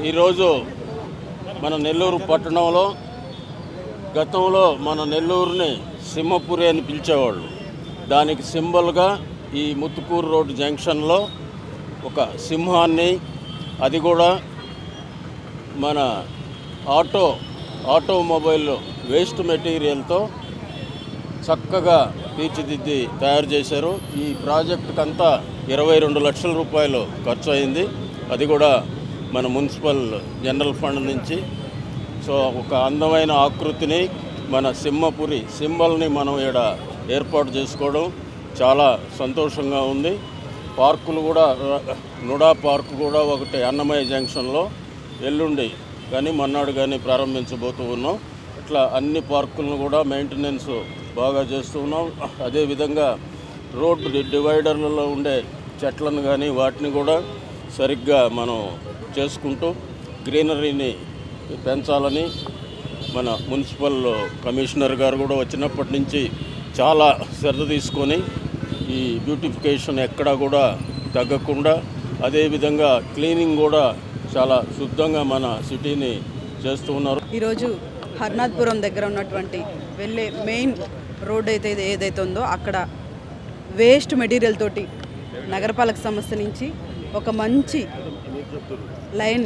ఈరోజు మన నెల్లూరు పట్టణంలో గతంలో మన నెల్లూరుని సింహపురి అని పిలిచేవాళ్ళు. దానికి సింబల్గా ఈ ముత్తుకూరు రోడ్డు జంక్షన్లో ఒక సింహాన్ని, అది కూడా మన ఆటోమొబైల్ వేస్ట్ మెటీరియల్తో చక్కగా తీర్చిదిద్ది తయారు చేశారు. ఈ ప్రాజెక్టుకంతా 22 లక్షల రూపాయలు ఖర్చు అయింది. అది కూడా మన మున్సిపల్ జనరల్ ఫండ్ నుంచి. సో ఒక అందమైన ఆకృతిని, మన సింహపురి సింబల్ని మనం ఇక్కడ ఏర్పాటు చేసుకోవడం చాలా సంతోషంగా ఉంది. పార్కులు కూడా, నుడా పార్కు కూడా ఒకటి అన్నమయ్య జంక్షన్లో ఎల్లుండి కానీ మన్నాడు కానీ ప్రారంభించబోతూ ఉన్నాం. ఇట్లా అన్ని పార్కులను కూడా మెయింటెనెన్స్ బాగా చేస్తూ ఉన్నాం. అదేవిధంగా రోడ్డు డివైడర్లలో ఉండే చెట్లను కానీ వాటిని కూడా సరిగ్గా మనం చేసుకుంటూ గ్రీనరీని పెంచాలని మన మున్సిపల్ కమిషనర్ గారు కూడా వచ్చినప్పటి నుంచి చాలా శ్రద్ధ తీసుకొని ఈ బ్యూటిఫికేషన్ ఎక్కడా కూడా తగ్గకుండా, అదేవిధంగా క్లీనింగ్ కూడా చాలా శుద్ధంగా మన సిటీని చేస్తూ ఉన్నారు. ఈరోజు హర్నాథ్పురం దగ్గర ఉన్నటువంటి వెళ్ళే మెయిన్ రోడ్ ఏదైతే ఉందో అక్కడ వేస్ట్ మెటీరియల్ తోటి నగరపాలక సంస్థ నుంచి ఒక మంచి లైన్ని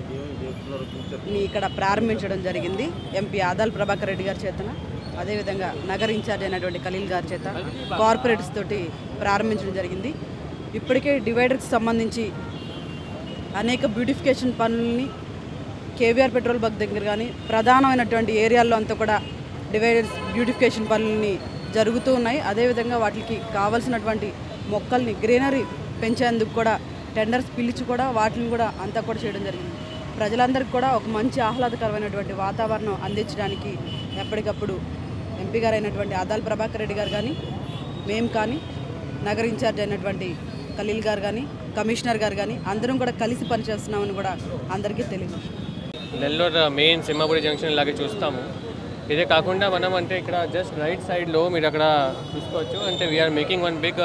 ఇక్కడ ప్రారంభించడం జరిగింది. ఎంపీ ఆదాల్ ప్రభాకర్ రెడ్డి గారి చేతన, అదేవిధంగా నగర ఇన్ఛార్జ్ అయినటువంటి ఖలీల్ గారి చేత కార్పొరేట్స్ తోటి ప్రారంభించడం జరిగింది. ఇప్పటికే డివైడర్కి సంబంధించి అనేక బ్యూటిఫికేషన్ పనులని కేవీఆర్ పెట్రోల్ బంక్ దగ్గర కానీ ప్రధానమైనటువంటి ఏరియాల్లో అంతా కూడా డివైడర్స్ బ్యూటిఫికేషన్ పనులని జరుగుతూ ఉన్నాయి. అదేవిధంగా వాటికి కావాల్సినటువంటి మొక్కల్ని గ్రీనరీ పెంచేందుకు కూడా టెండర్స్ పిలిచి కూడా వాటిని కూడా అంతా కూడా చేయడం జరిగింది. ప్రజలందరికీ కూడా ఒక మంచి ఆహ్లాదకరమైనటువంటి వాతావరణం అందించడానికి ఎప్పటికప్పుడు ఎంపీ గారు అయినటువంటి ఆదాల్ ప్రభాకర్ రెడ్డి గారు కానీ, మేము కానీ, నగర ఇన్ఛార్జ్ అయినటువంటి ఖలీల్ గారు కానీ, కమిషనర్ గారు కానీ అందరం కూడా కలిసి పనిచేస్తున్నామని కూడా అందరికీ తెలియదు. నెల్లూరు మెయిన్ సింహపురి జంక్షన్ ఇలాగే చూస్తాము. ఇదే కాకుండా మనం అంటే ఇక్కడ జస్ట్ రైట్ సైడ్లో మీరు అక్కడ చూసుకోవచ్చు. అంటే we are making one big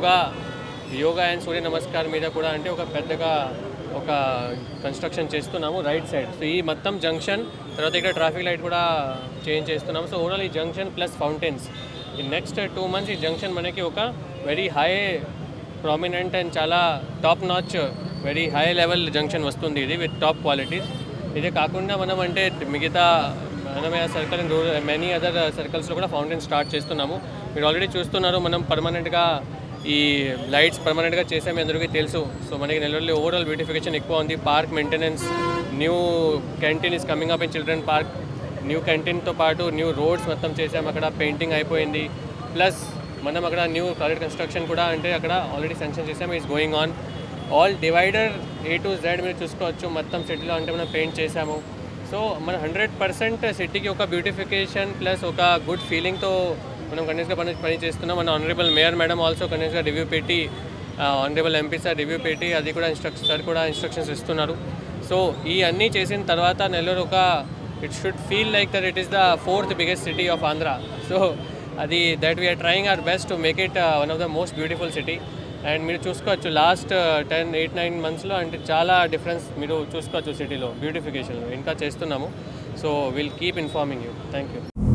yoga and Surya Namaskar మీద కూడా అంటే ఒక పెద్దగా ఒక కన్స్ట్రక్షన్ చేస్తున్నాము రైట్ సైడ్. సో ఈ మొత్తం జంక్షన్ తర్వాత ఇక్కడ ట్రాఫిక్ లైట్ కూడా చేంజ్ చేస్తున్నాము. సో ఓవరాల్ ఈ జంక్షన్ ప్లస్ ఫౌంటైన్స్ ఈ నెక్స్ట్ 2 months ఈ జంక్షన్ మనకి ఒక వెరీ హై ప్రామినెంట్ అండ్ చాలా top notch very high level junction వస్తుంది ఇది విత్ టాప్ క్వాలిటీస్. ఇదే కాకుండా మనం అంటే మిగతా Annamayya circle and rural many other సర్కిల్స్లో కూడా ఫౌంటైన్ స్టార్ట్ చేస్తున్నాము. మీరు ఆల్రెడీ చూస్తున్నారు, మనం పర్మనెంట్గా ఈ లైట్స్ పర్మనెంట్గా చేసాము, అందరికీ తెలుసు. సో మనకి నెల్లూరులో ఓవరాల్ బ్యూటిఫికేషన్ ఎక్కువ ఉంది. Park maintenance, new canteen is coming up in children park, new క్యాంటీన్తో పాటు న్యూ రోడ్స్ మొత్తం చేసాము. అక్కడ పెయింటింగ్ అయిపోయింది. ప్లస్ మనం అక్కడ న్యూ టాయిలెట్ కన్స్ట్రక్షన్ కూడా అంటే అక్కడ ఆల్రెడీ శాంక్షన్ చేసాము, is going on. All divider A to Z మీరు చూసుకోవచ్చు మొత్తం సిటీలో అంటే మనం పెయింట్ చేసాము. సో మన 100% సిటీకి ఒక బ్యూటిఫికేషన్ ప్లస్ ఒక గుడ్ ఫీలింగ్తో మనం కంటిన్యూస్గా పని చేస్తున్నాం. మన ఆనరబుల్ మేయర్ మేడం ఆల్సో కంటిన్యూస్గా రివ్యూ పెట్టి, ఆనరబుల్ ఎంపీ సార్ రివ్యూ పెట్టి అది కూడా ఇన్స్ట్రక్షన్స్ ఇస్తున్నారు. సో ఈ అన్నీ చేసిన తర్వాత నెల్లూరు ఒక it should feel like that it is the 4th biggest city of Andhra. So అది that we are trying our best to make it one of the most beautiful city. And మీరు చూసుకోవచ్చు last 8-9 monthsలో అంటే చాలా డిఫరెన్స్ మీరు చూసుకోవచ్చు సిటీలో బ్యూటిఫికేషన్లో ఇంకా చేస్తున్నాము. So will keep informing you. Thank you.